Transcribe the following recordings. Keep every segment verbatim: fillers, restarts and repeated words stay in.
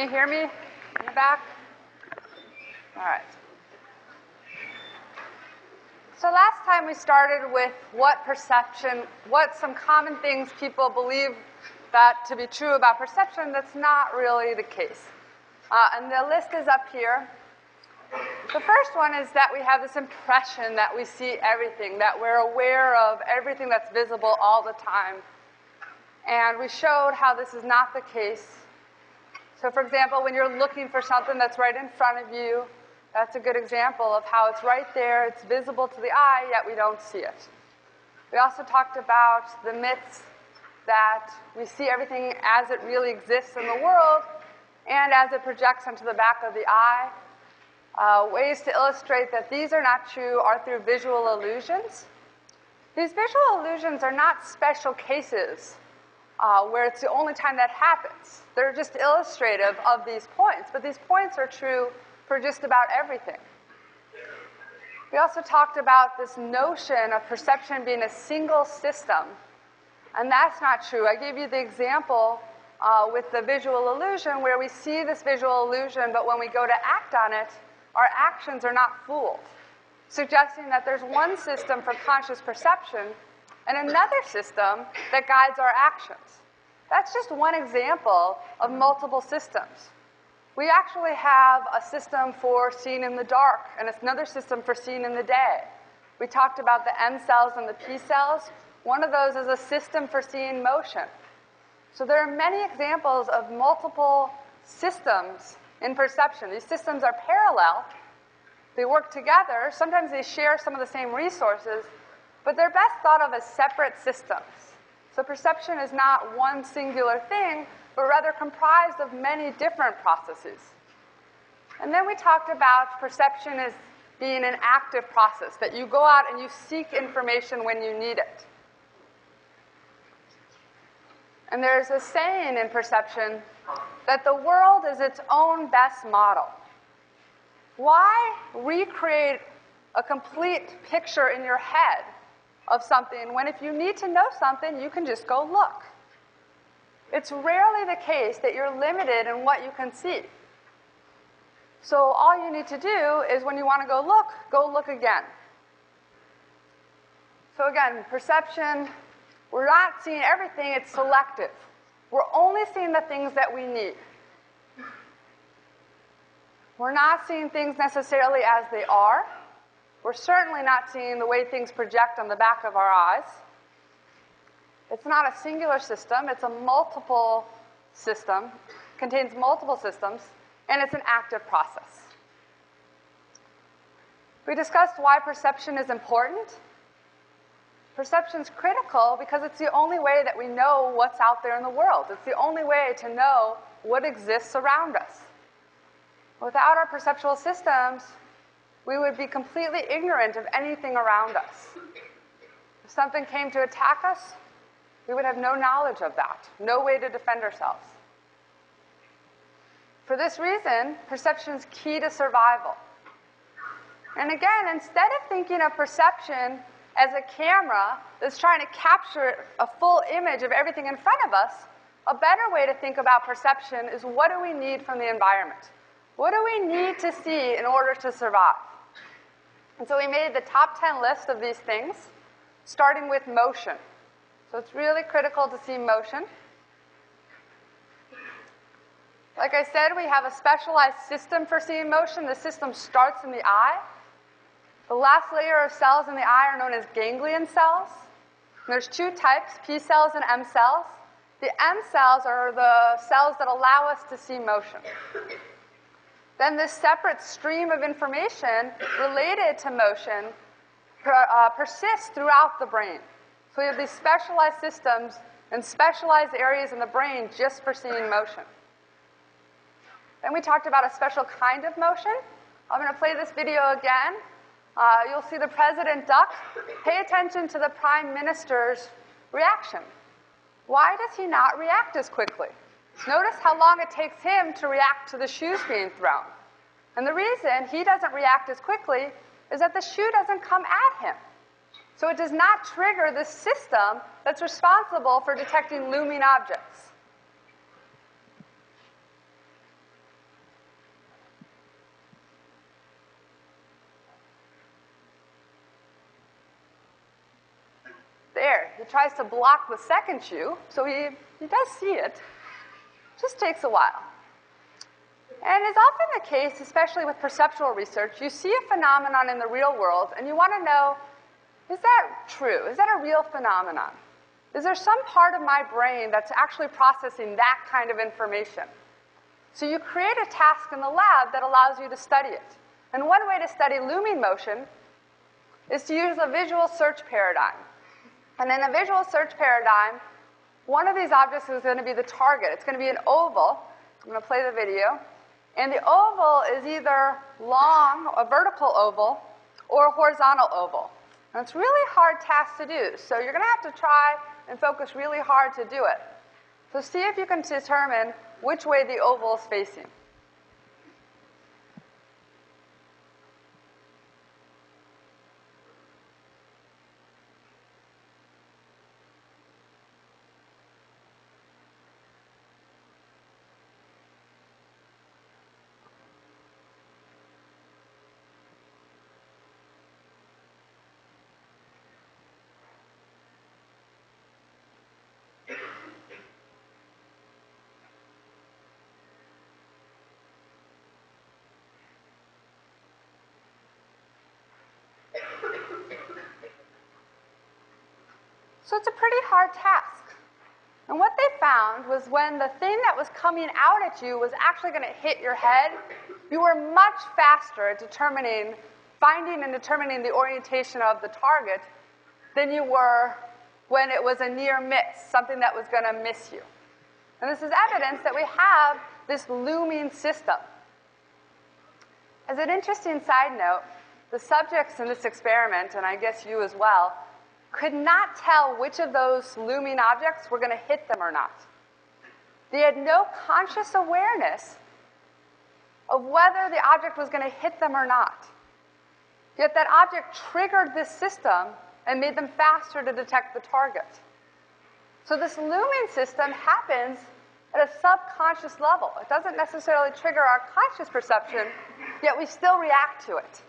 you hear me in the back? All right. So last time we started with what perception, what some common things people believe that to be true about perception that's not really the case. Uh, and the list is up here. The first one is that we have this impression that we see everything, that we're aware of everything that's visible all the time. And we showed how this is not the case. So for example, when you're looking for something that's right in front of you, that's a good example of how it's right there, it's visible to the eye, yet we don't see it. We also talked about the myths that we see everything as it really exists in the world and as it projects onto the back of the eye. Uh, ways to illustrate that these are not true are through visual illusions. These visual illusions are not special cases uh, where it's the only time that happens. They're just illustrative of these points, but these points are true for just about everything. We also talked about this notion of perception being a single system, and that's not true. I gave you the example uh, with the visual illusion where we see this visual illusion, but when we go to act on it, our actions are not fooled, suggesting that there's one system for conscious perception and another system that guides our actions. That's just one example of multiple systems. We actually have a system for seeing in the dark and another system for seeing in the day. We talked about the M cells and the P cells. One of those is a system for seeing motion. So there are many examples of multiple systems in perception. These systems are parallel. They work together. Sometimes they share some of the same resources, but they're best thought of as separate systems. So perception is not one singular thing, but rather comprised of many different processes. And then we talked about perception as being an active process, that you go out and you seek information when you need it. And there's a saying in perception that the world is its own best model. Why recreate a complete picture in your head of something when if you need to know something, you can just go look? It's rarely the case that you're limited in what you can see. So all you need to do is when you want to go look, go look again. So again, perception, we're not seeing everything, it's selective. We're only seeing the things that we need. We're not seeing things necessarily as they are. We're certainly not seeing the way things project on the back of our eyes. It's not a singular system, it's a multiple system, contains multiple systems, and it's an active process. We discussed why perception is important. Perception is critical because it's the only way that we know what's out there in the world. It's the only way to know what exists around us. Without our perceptual systems, we would be completely ignorant of anything around us. If something came to attack us, we would have no knowledge of that, no way to defend ourselves. For this reason, perception is key to survival. And again, instead of thinking of perception as a camera that's trying to capture a full image of everything in front of us, a better way to think about perception is what do we need from the environment? What do we need to see in order to survive? And so we made the top ten list of these things, starting with motion. So it's really critical to see motion. Like I said, we have a specialized system for seeing motion. The system starts in the eye. The last layer of cells in the eye are known as ganglion cells. And there's two types, P cells and M cells. The M cells are the cells that allow us to see motion. Then this separate stream of information related to motion per, uh, persists throughout the brain. So we have these specialized systems and specialized areas in the brain just for seeing motion. Then we talked about a special kind of motion. I'm going to play this video again. Uh, you'll see the president duck. Pay attention to the prime minister's reaction. Why does he not react as quickly? Notice how long it takes him to react to the shoes being thrown. And the reason he doesn't react as quickly is that the shoe doesn't come at him. So it does not trigger the system that's responsible for detecting looming objects. He tries to block the second shoe, so he, he does see it. Just takes a while. And it's often the case, especially with perceptual research, you see a phenomenon in the real world, and you want to know, is that true? Is that a real phenomenon? Is there some part of my brain that's actually processing that kind of information? So you create a task in the lab that allows you to study it. And one way to study looming motion is to use a visual search paradigm. And in a visual search paradigm, one of these objects is going to be the target. It's going to be an oval. I'm going to play the video. And the oval is either long, a vertical oval, or a horizontal oval. And it's a really hard task to do. So you're going to have to try and focus really hard to do it. So see if you can determine which way the oval is facing. So it's a pretty hard task. And what they found was when the thing that was coming out at you was actually going to hit your head, you were much faster at determining, finding and determining the orientation of the target than you were when it was a near miss, something that was going to miss you. And this is evidence that we have this looming system. As an interesting side note, the subjects in this experiment, and I guess you as well, could not tell which of those looming objects were going to hit them or not. They had no conscious awareness of whether the object was going to hit them or not. Yet that object triggered this system and made them faster to detect the target. So this looming system happens at a subconscious level. It doesn't necessarily trigger our conscious perception, yet we still react to it.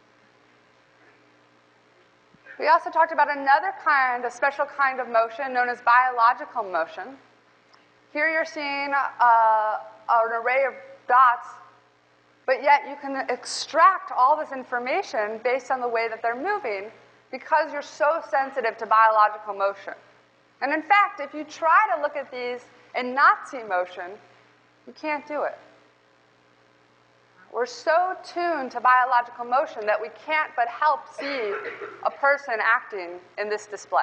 We also talked about another kind, a special kind of motion known as biological motion. Here you're seeing uh, an array of dots, but yet you can extract all this information based on the way that they're moving because you're so sensitive to biological motion. And in fact, if you try to look at these and not see motion, you can't do it. We're so tuned to biological motion that we can't but help see a person acting in this display.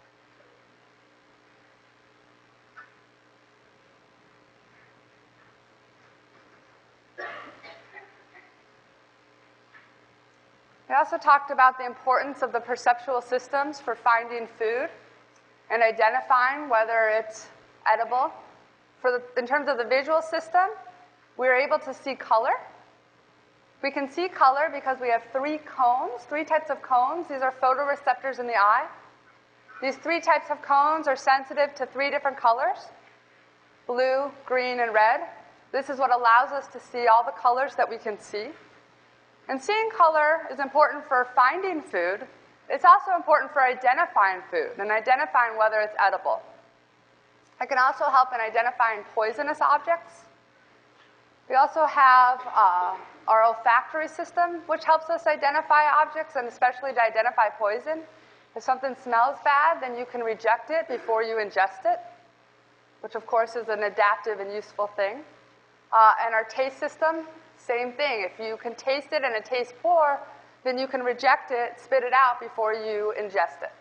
We also talked about the importance of the perceptual systems for finding food and identifying whether it's edible. For the, in terms of the visual system, we are able to see color. We can see color because we have three cones, three types of cones. These are photoreceptors in the eye. These three types of cones are sensitive to three different colors, blue, green, and red. This is what allows us to see all the colors that we can see. And seeing color is important for finding food. It's also important for identifying food and identifying whether it's edible. It can also help in identifying poisonous objects. We also have uh, our olfactory system, which helps us identify objects and especially to identify poison. If something smells bad, then you can reject it before you ingest it, which of course is an adaptive and useful thing. Uh, and our taste system, same thing. If you can taste it and it tastes poor, then you can reject it, spit it out before you ingest it.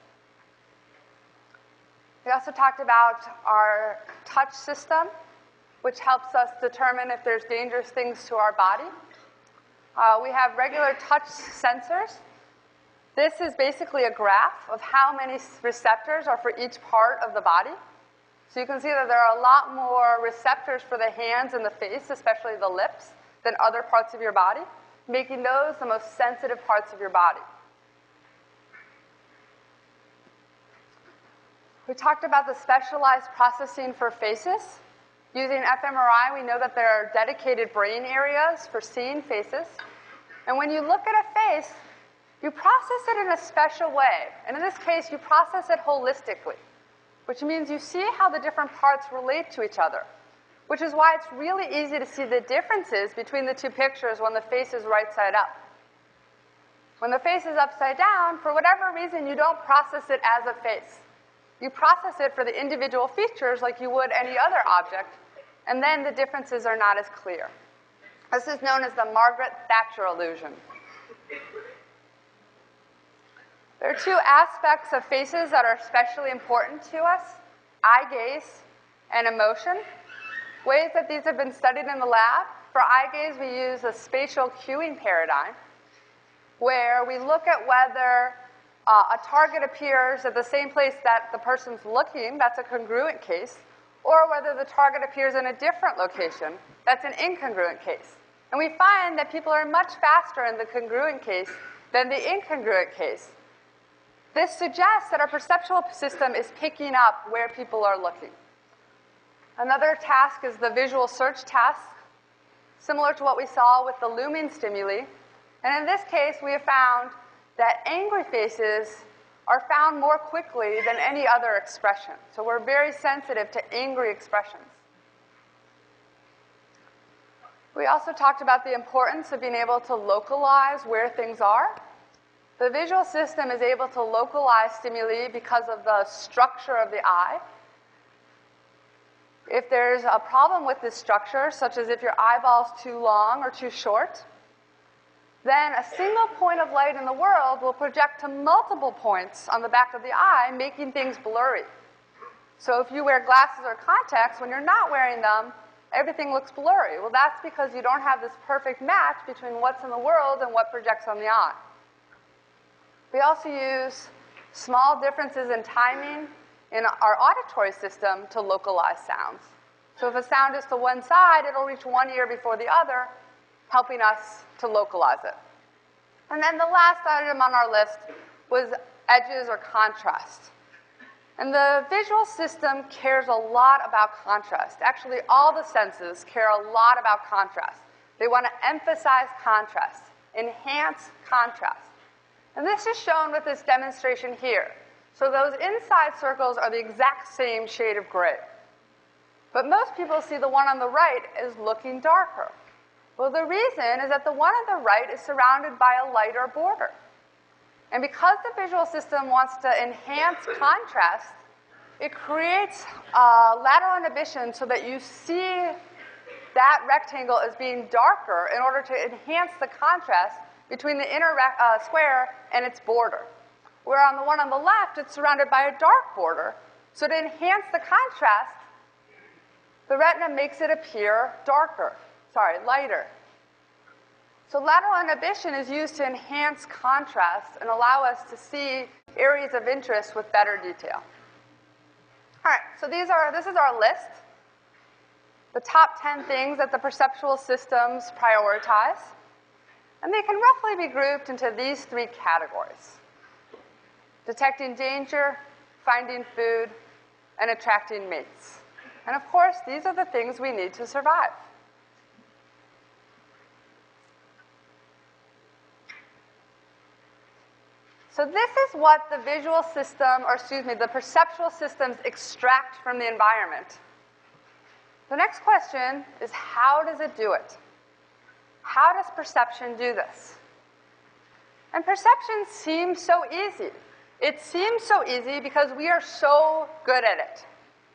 We also talked about our touch system, which helps us determine if there's dangerous things to our body. Uh, we have regular touch sensors. This is basically a graph of how many receptors are for each part of the body. So you can see that there are a lot more receptors for the hands and the face, especially the lips, than other parts of your body, making those the most sensitive parts of your body. We talked about the specialized processing for faces. Using f M R I, we know that there are dedicated brain areas for seeing faces. And when you look at a face, you process it in a special way. And in this case, you process it holistically, which means you see how the different parts relate to each other, which is why it's really easy to see the differences between the two pictures when the face is right side up. When the face is upside down, for whatever reason, you don't process it as a face. You process it for the individual features like you would any other object, and then the differences are not as clear. This is known as the Margaret Thatcher illusion. There are two aspects of faces that are especially important to us: eye gaze and emotion. Ways that these have been studied in the lab. For eye gaze, we use a spatial cueing paradigm, where we look at whether uh, a target appears at the same place that the person's looking, that's a congruent case, or whether the target appears in a different location, that's an incongruent case. And we find that people are much faster in the congruent case than the incongruent case. This suggests that our perceptual system is picking up where people are looking. Another task is the visual search task, similar to what we saw with the looming stimuli. And in this case, we have found that angry faces are found more quickly than any other expression. So we're very sensitive to angry expressions. We also talked about the importance of being able to localize where things are. The visual system is able to localize stimuli because of the structure of the eye. If there's a problem with this structure, such as if your eyeball's too long or too short, then a single point of light in the world will project to multiple points on the back of the eye, making things blurry. So if you wear glasses or contacts, when you're not wearing them, everything looks blurry. Well, that's because you don't have this perfect match between what's in the world and what projects on the eye. We also use small differences in timing in our auditory system to localize sounds. So if a sound is to one side, it'll reach one ear before the other, helping us to localize it. And then the last item on our list was edges or contrast. And the visual system cares a lot about contrast. Actually, all the senses care a lot about contrast. They want to emphasize contrast, enhance contrast. And this is shown with this demonstration here. So those inside circles are the exact same shade of gray. But most people see the one on the right as looking darker. Well, the reason is that the one on the right is surrounded by a lighter border. And because the visual system wants to enhance contrast, it creates uh, lateral inhibition so that you see that rectangle as being darker in order to enhance the contrast between the inner uh, square and its border. Where on the one on the left, it's surrounded by a dark border. So to enhance the contrast, the retina makes it appear darker, sorry, lighter. So lateral inhibition is used to enhance contrast and allow us to see areas of interest with better detail. All right, so these are, this is our list. The top ten things that the perceptual systems prioritize. And they can roughly be grouped into these three categories: detecting danger, finding food, and attracting mates. And of course, these are the things we need to survive. So this is what the visual system, or excuse me, the perceptual systems extract from the environment. The next question is, how does it do it? How does perception do this? And perception seems so easy. It seems so easy because we are so good at it.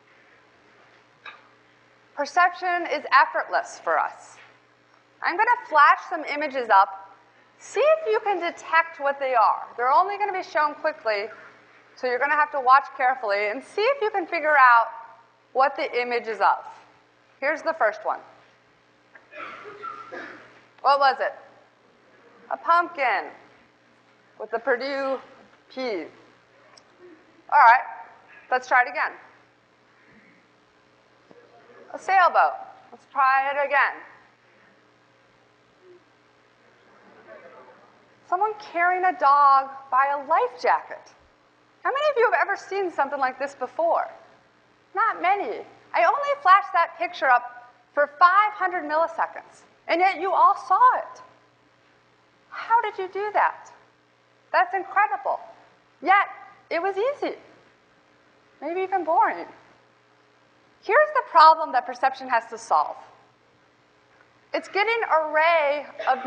Perception is effortless for us. I'm going to flash some images up. See if you can detect what they are. They're only going to be shown quickly, so you're going to have to watch carefully and see if you can figure out what the image is of. Here's the first one. What was it? A pumpkin with the Purdue P. All right, let's try it again. A sailboat. Let's try it again. Someone carrying a dog by a life jacket. How many of you have ever seen something like this before? Not many. I only flashed that picture up for five hundred milliseconds, and yet you all saw it. How did you do that? That's incredible. Yet, it was easy. Maybe even boring. Here's the problem that perception has to solve. It's getting an array of